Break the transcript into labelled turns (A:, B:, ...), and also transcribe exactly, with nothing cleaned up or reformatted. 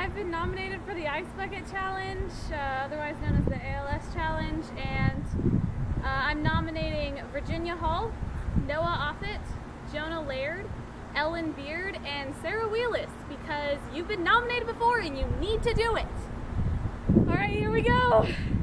A: I've been nominated for the Ice Bucket Challenge, uh, otherwise known as the A L S Challenge, and uh, I'm nominating Virginia Hall, Noah Offit, Jonah Laird, Ellen Beard, and Sarah Wheelis, because you've been nominated before and you need to do it. Alright, here we go!